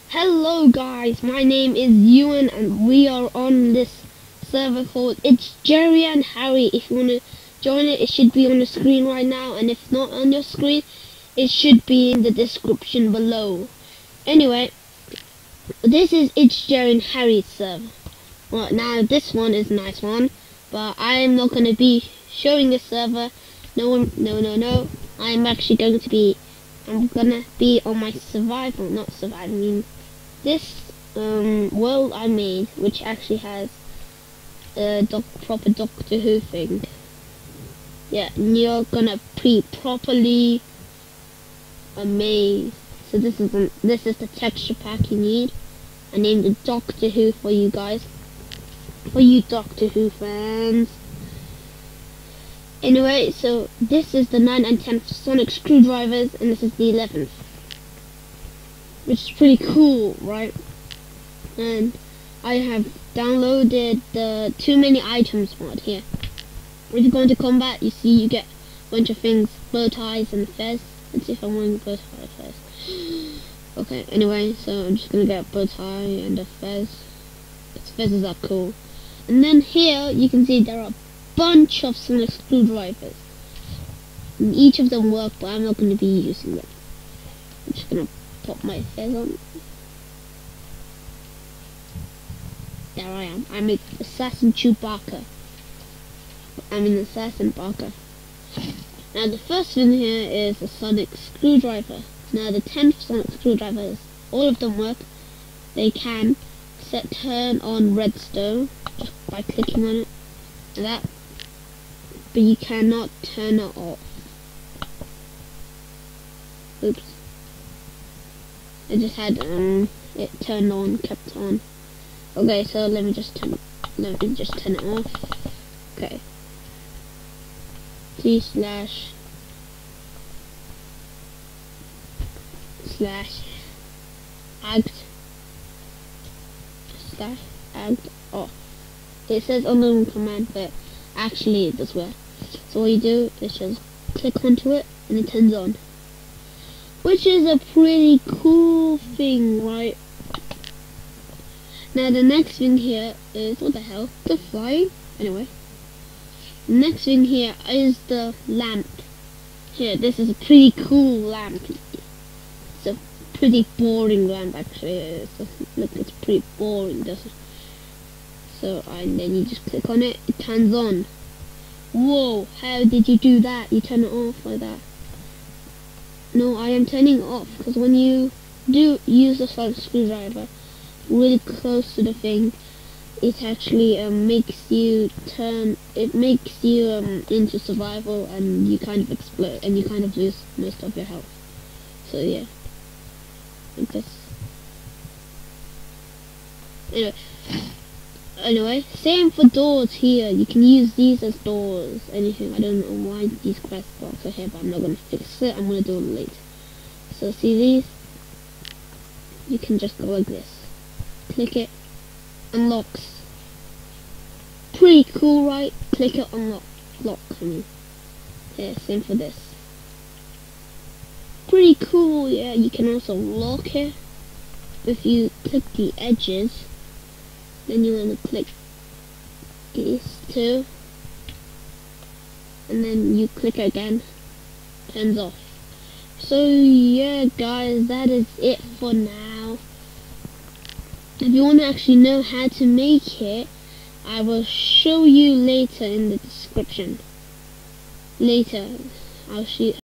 Hello guys, my name is Ewan and we are on this server called It's Jerry and Harry. If you want to join it, it should be on the screen right now, and if not on your screen, it should be in the description below. Anyway, this is It's Jerry and Harry's server. Well, now this one is a nice one, but I am not going to be showing this server. No. I'm actually going to be on my survival, not survival, I mean this world I made, which actually has a proper Doctor Who thing. Yeah, and you're gonna be properly amazed. So this is the texture pack you need. I named it Doctor Who for you guys, for you Doctor Who fans. Anyway, so this is the 9th and 10th sonic screwdrivers, and this is the 11th. Which is pretty cool, right? And I have downloaded the Too Many Items mod here. If you go into combat, you see you get a bunch of things, bow ties and fez. Let's see if I'm wearing a bow tie or fez. Okay, anyway, so I'm just gonna get a bow tie and a fez. Because fezzes are cool. And then here, you can see there are a bunch of sonic screwdrivers. And each of them work, but I'm not going to be using them. I'm just going to pop my fez on. There I am. I'm an Assassin Chewbacca. I'm an Assassin Barker. Now the first thing here is a sonic screwdriver. Now the 10th sonic screwdrivers, all of them work. They can turn on redstone just by clicking on it. And that. But you cannot turn it off. Oops. I just had it turned on, kept on. Okay, so let me just turn it off. Okay. C slash act off. It says unknown command, but actually it does work. So what you do is just click onto it and it turns on, which is a pretty cool thing, right? Now the next thing here is, what the hell, they're flying. Anyway, the next thing here is the lamp. Here, this is a pretty cool lamp. It's a pretty boring lamp actually. Look, it's pretty boring, doesn't it? So, and then you just click on it, it turns on. Whoa, how did you do that? You turn it off like that. No, I am turning it off, because when you do use the sonic screwdriver really close to the thing, it actually makes you into survival, and you kind of explode, and you kind of lose most of your health. So yeah, like this. Anyway, same for doors here. You can use these as doors. Anything. I don't know why these quest blocks are here, but I'm not going to fix it. I'm going to do it later. So see these? You can just go like this. Click it. Unlocks. Pretty cool, right? Click it, unlock. Lock, I mean. Yeah, same for this. Pretty cool, yeah. You can also lock it. If you click the edges, then you want to click these two, and then you click again, turns off. So yeah guys, that is it for now. If you want to actually know how to make it, I will show you later in the description. Later, I'll show you.